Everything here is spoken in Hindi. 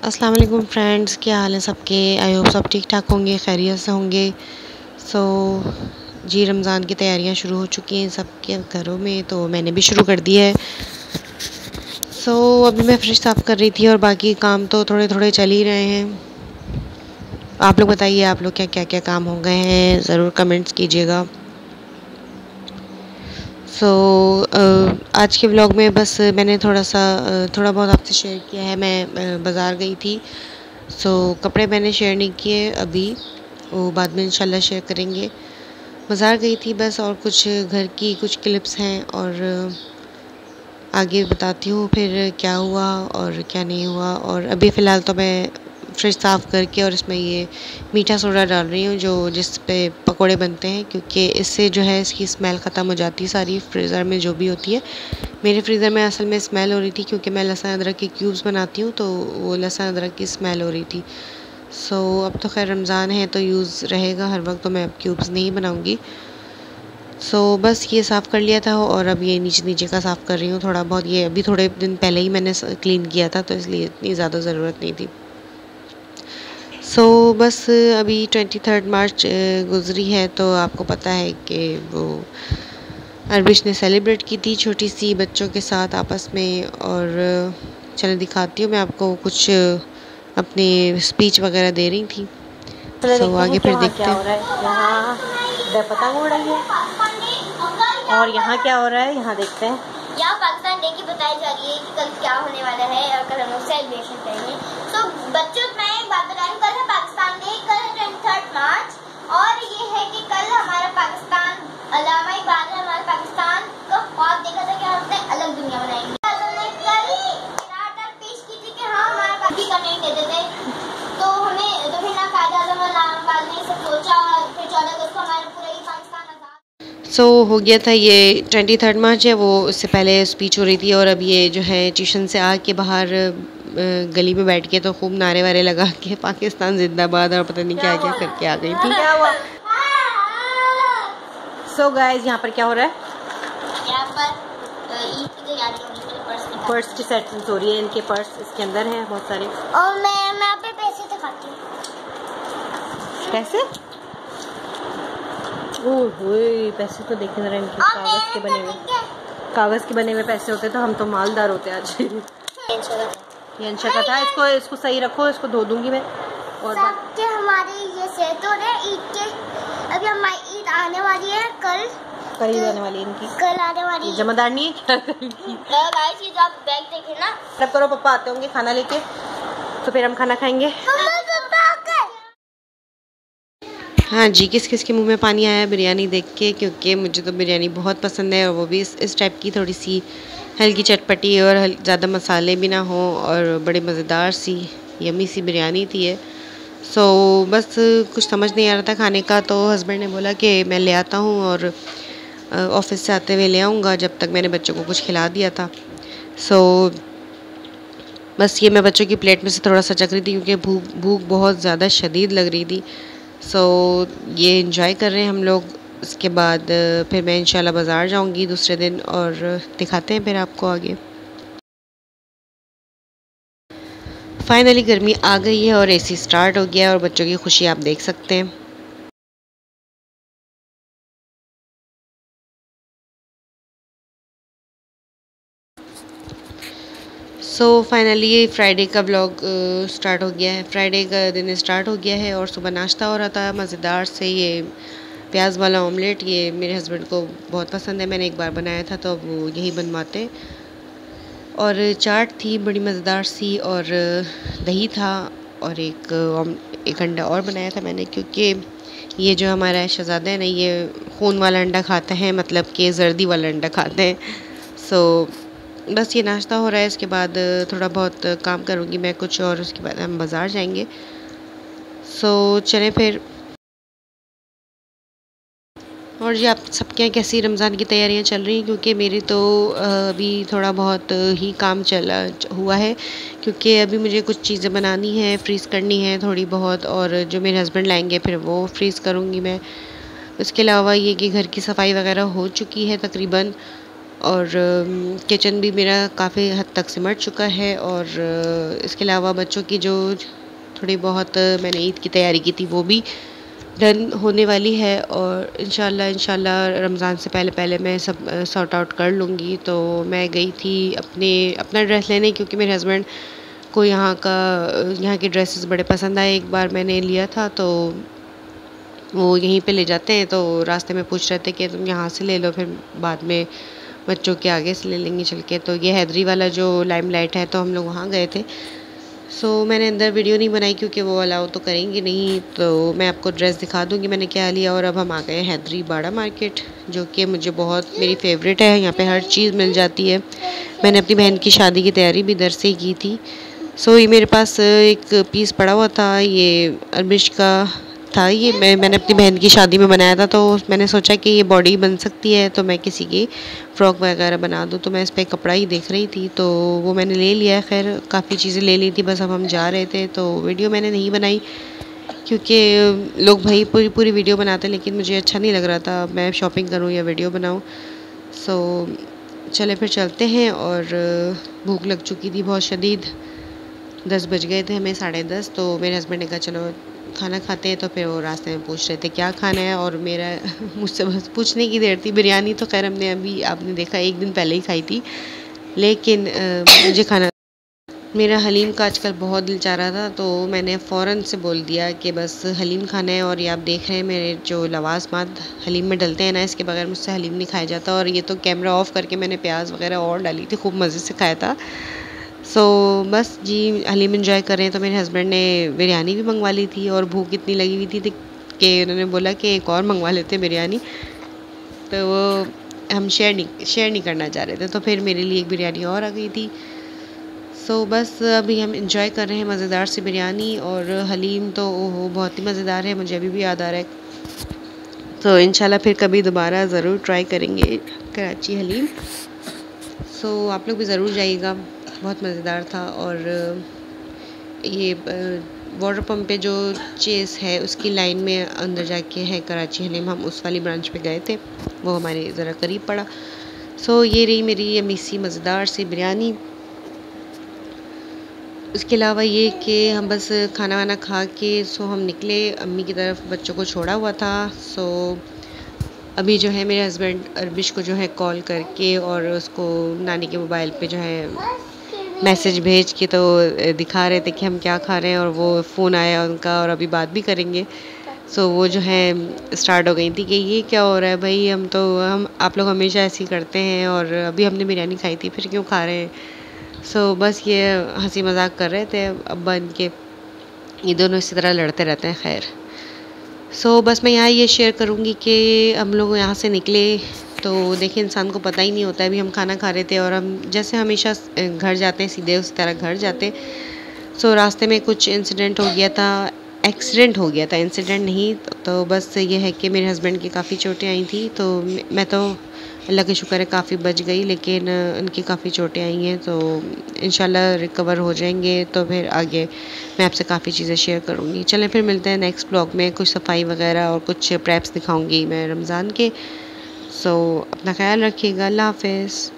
अस्सलाम वालेकुम फ्रेंड्स, क्या हाल है सबके। आई होप सब ठीक ठाक होंगे, खैरियत से होंगे। सो जी, रमज़ान की तैयारियां शुरू हो चुकी हैं सबके घरों में, तो मैंने भी शुरू कर दिया है। अभी मैं फ्रिज साफ़ कर रही थी और बाकी काम तो थोड़े थोड़े चल ही रहे हैं। आप लोग बताइए, आप लोग क्या क्या क्या काम हो गए हैं, ज़रूर कमेंट्स कीजिएगा। आज के व्लॉग में बस मैंने थोड़ा बहुत आपसे शेयर किया है। मैं बाज़ार गई थी। कपड़े मैंने शेयर नहीं किए अभी, वो बाद में इंशाल्लाह शेयर करेंगे। बाज़ार गई थी बस, और कुछ घर की कुछ क्लिप्स हैं, और आगे बताती हूँ फिर क्या हुआ और क्या नहीं हुआ। और अभी फ़िलहाल तो मैं फ्रिज साफ़ करके और इसमें ये मीठा सोडा डाल रही हूँ, जो जिस पे पकोड़े बनते हैं, क्योंकि इससे जो है इसकी स्मेल ख़त्म हो जाती है सारी फ्रीज़र में जो भी होती है। मेरे फ्रीज़र में असल में स्मेल हो रही थी, क्योंकि मैं लहसुन अदरक के क्यूब्स बनाती हूँ, तो वो लहसुन अदरक की स्मेल हो रही थी। अब तो खैर रमज़ान है तो यूज़ रहेगा हर वक्त, तो मैं अब क्यूब्स नहीं बनाऊँगी। बस ये साफ़ कर लिया था, और अब ये नीचे नीचे का साफ़ कर रही हूँ थोड़ा बहुत। ये अभी थोड़े दिन पहले ही मैंने क्लीन किया था, तो इसलिए इतनी ज़्यादा ज़रूरत नहीं थी। बस अभी 23 मार्च गुज़री है, तो आपको पता है कि वो अरबिश ने सेलिब्रेट की थी छोटी सी बच्चों के साथ आपस में। और चलिए दिखाती हूँ मैं आपको, कुछ अपनी स्पीच वगैरह दे रही थी। आगे फिर देखते हैं। यहाँ पतंग उड़ रही है, और यहाँ क्या हो रहा है, यहाँ देखते हैं। यहाँ पाकिस्तान डे की बताई जा रही है कि कल क्या होने वाला है, और कल हम लोग सेलिब्रेशन करेंगे। बच्चों, मैं एक बात बता रही हूँ, कल है पाकिस्तान डे, कल है 23 मार्च, और ये है कि कल हमारा पाकिस्तान, अल्लामा इकबाल ने हमारे पाकिस्तान का ख्वाब देखा था कि हम अलग दुनिया बनाएंगे। पेश की थी कि हाँ हमारा पाकिस्तान करने नहीं देते थे, तो फिर ना कायद आज़म अल्लामा इकबाल ने सब सोचा, और फिर 14 अगस्त को हमारा पूरा ही पाकिस्तान आज़ाद हो गया था। ये 23 मार्च है, वो उससे पहले स्पीच हो रही थी। और अब ये जो है ट्यूशन से आके बाहर गली में बैठ के तो खूब नारे वारे लगा के पाकिस्तान जिंदाबाद और पता नहीं क्या क्या करके आ गई थी। क्या हुआ? गाइस, यहाँ पर क्या हो रहा है? यहाँ पर ईद की तैयारी हो रही है, पर्स की सेटिंग हो रही है। इनके पर्स इसके अंदर हैं बहुत सारे। और मैं अपने पैसे दिखाती हूँ। पैसे? ओह, पैसे तो देखे जरा, इनके कागज के बने हुए पैसे होते तो हम तो मालदार होते आज। ये अंशा का था। इसको सही रखो, इसको धो दूंगी मैं। और हमारे ये सेट हो रहे ईद के, अभी हमारी ईद आने वाली है कल आने वाली है इनकी, कल आने वाली है। जमादार नहीं है क्या? गाइस, ये जो आप बैग देखे ना, तब करो, पापा आते होंगे खाना लेके, तो फिर हम खाना खाएंगे। हाँ जी, किस किस के मुंह में पानी आया बिरयानी देख के, क्योंकि मुझे तो बिरयानी बहुत पसंद है, और वो भी इस टाइप की, थोड़ी सी हल्की चटपटी और ज़्यादा मसाले भी ना हो, और बड़ी मज़ेदार सी यमी सी बिरयानी थी ये। बस कुछ समझ नहीं आ रहा था खाने का, तो हस्बैंड ने बोला कि मैं ले आता हूँ, और ऑफिस से आते हुए ले आऊँगा, जब तक मैंने बच्चों को कुछ खिला दिया था। बस ये मैं बच्चों की प्लेट में से थोड़ा सा चख रही थी, क्योंकि भूख बहुत ज़्यादा शदीद लग रही थी। ये एंजॉय कर रहे हैं हम लोग। उसके बाद फिर मैं इंशाल्लाह बाज़ार जाऊंगी दूसरे दिन, और दिखाते हैं फिर आपको आगे। फाइनली गर्मी आ गई है और एसी स्टार्ट हो गया है, और बच्चों की खुशी आप देख सकते हैं। फाइनली फ्राइडे का व्लॉग स्टार्ट हो गया है। फ्राइडे का दिन स्टार्ट हो गया है, और सुबह नाश्ता हो रहा था मज़ेदार से, ये प्याज वाला ऑमलेट। ये मेरे हस्बैंड को बहुत पसंद है, मैंने एक बार बनाया था तो अब वो यही बनवाते। और चाट थी बड़ी मज़ेदार सी, और दही था, और एक अंडा और बनाया था मैंने, क्योंकि ये जो हमारा शहज़ादा है ना, ये खून वाला अंडा खाते हैं, मतलब कि जर्दी वाला अंडा खाते हैं। बस ये नाश्ता हो रहा है, इसके बाद थोड़ा बहुत काम करूँगी मैं कुछ, और उसके बाद हम बाज़ार जाएंगे। चलें फिर। और जी, आप सबके यहाँ कैसी रमज़ान की तैयारियाँ चल रही हैं? क्योंकि मेरी तो अभी थोड़ा बहुत ही काम चला हुआ है, क्योंकि अभी मुझे कुछ चीज़ें बनानी है, फ्रीज़ करनी है थोड़ी बहुत, और जो मेरे हस्बैंड लाएंगे फिर वो फ्रीज़ करूँगी मैं। उसके अलावा ये कि घर की सफाई वगैरह हो चुकी है तकरीबन, और किचन भी मेरा काफ़ी हद तक सिमट चुका है। और इसके अलावा बच्चों की जो थोड़ी बहुत मैंने ईद की तैयारी की थी वो भी डन होने वाली है। और इंशाल्लाह रमज़ान से पहले पहले मैं सब सॉर्ट आउट कर लूँगी। तो मैं गई थी अपना ड्रेस लेने, क्योंकि मेरे हस्बैंड को यहाँ के ड्रेसेस बड़े पसंद आए। एक बार मैंने लिया था तो वो यहीं पे ले जाते हैं, तो रास्ते में पूछ रहे थे कि तुम यहाँ से ले लो, फिर बाद में बच्चों के आगे से ले लेंगे चल के। तो ये हैदरी वाला जो लाइमलाइट है, तो हम लोग वहाँ गए थे। सो मैंने अंदर वीडियो नहीं बनाई क्योंकि वो अलाउ तो करेंगे नहीं। तो मैं आपको ड्रेस दिखा दूँगी मैंने क्या लिया। और अब हम आ गए हैदरी बाड़ा मार्केट, जो कि मुझे बहुत मेरी फेवरेट है। यहाँ पे हर चीज़ मिल जाती है। मैंने अपनी बहन की शादी की तैयारी भी इधर से ही की थी। सो ये मेरे पास एक पीस पड़ा हुआ था, ये अरबिश का था। ये मैंने अपनी बहन की शादी में बनाया था। तो मैंने सोचा कि ये बॉडी बन सकती है, तो मैं किसी की फ़्रॉक वगैरह बना दूँ। तो मैं इस पर कपड़ा ही देख रही थी, तो वो मैंने ले लिया। खैर काफ़ी चीज़ें ले ली थी, बस अब हम जा रहे थे। तो वीडियो मैंने नहीं बनाई क्योंकि लोग भाई पूरी वीडियो बनाते, लेकिन मुझे अच्छा नहीं लग रहा था मैं शॉपिंग करूँ या वीडियो बनाऊँ। सो चले फिर चलते हैं। और भूख लग चुकी थी बहुत शदीद, 10 बज गए थे हमें, 10:30। तो मेरे हस्बैंड ने कहा चलो खाना खाते हैं। तो फिर वो रास्ते में पूछ रहे थे क्या खाना है, और मेरा मुझसे बस पूछने की देर थी। बिरयानी तो खैर हमने अभी आपने देखा 1 दिन पहले ही खाई थी, लेकिन मुझे खाना मेरा हलीम का आजकल बहुत दिल चाह रहा था। तो मैंने फ़ौरन से बोल दिया कि बस हलीम खाना है। और ये आप देख रहे हैं मेरे जो लवाज़मात हलीम में डलते हैं ना, इसके बगैर मुझसे हलीम नहीं खाया जाता। और ये तो कैमरा ऑफ़ करके मैंने प्याज वगैरह और डाली थी, खूब मज़े से खाया था। सो बस जी हलीम एंजॉय कर रहे हैं। तो मेरे हस्बैंड ने बिरयानी भी मंगवा ली थी, और भूख इतनी लगी हुई थी कि उन्होंने बोला कि एक और मंगवा लेते बिरयानी। तो वो हम शेयर नहीं करना चाह रहे थे, तो फिर मेरे लिए एक बिरयानी और आ गई थी। सो बस अभी हम इंजॉय कर रहे हैं मज़ेदार सी बिरयानी। और हलीम तो ओहो बहुत ही मज़ेदार है, मुझे अभी भी याद आ रहा है। तो इंशाल्लाह फिर कभी दोबारा ज़रूर ट्राई करेंगे कराची हलीम। सो आप लोग भी ज़रूर जाइएगा, बहुत मज़ेदार था। और ये वाटर पम्प पे जो चेस है उसकी लाइन में अंदर जाके है कराची हलीम, हम उस वाली ब्रांच पे गए थे, वो हमारे ज़रा करीब पड़ा। सो ये रही मेरी यम्मी सी मज़ेदार सी बिरयानी। उसके अलावा ये कि हम बस खाना वाना खा के सो हम निकले अम्मी की तरफ, बच्चों को छोड़ा हुआ था। सो अभी जो है मेरे हस्बैंड अरबिश को जो है कॉल करके और उसको नानी के मोबाइल पे जो है मैसेज भेज के तो दिखा रहे थे कि हम क्या खा रहे हैं। और वो फ़ोन आया उनका और अभी बात भी करेंगे। सो वो जो है स्टार्ट हो गई थी कि ये क्या हो रहा है भाई, हम आप लोग हमेशा ऐसे ही करते हैं, और अभी हमने बिरयानी खाई थी फिर क्यों खा रहे हैं। सो बस ये हंसी मजाक कर रहे थे अब्बा इनके, ये दोनों इसी तरह लड़ते रहते हैं। खैर सो बस मैं यहाँ ये शेयर करूँगी कि हम लोग यहाँ से निकले तो देखिए इंसान को पता ही नहीं होता है। अभी हम खाना खा रहे थे और हम जैसे हमेशा घर जाते हैं सीधे उसी तरह घर जाते। सो रास्ते में कुछ एक्सीडेंट हो गया था, इंसिडेंट नहीं। तो बस ये है कि मेरे हस्बैंड की काफ़ी चोटें आई थी, तो मैं तो अल्लाह का शुक्र है काफ़ी बच गई, लेकिन उनकी काफ़ी चोटें आई हैं। तो इंशाल्लाह रिकवर हो जाएंगे, तो फिर आगे मैं आपसे काफ़ी चीज़ें शेयर करूँगी। चलें फिर मिलते हैं नेक्स्ट ब्लॉग में, कुछ सफाई वगैरह और कुछ प्रैप्स दिखाऊँगी मैं रमज़ान के। सो अपना ख्याल रखिएगा, अल्लाह हाफ़िज़।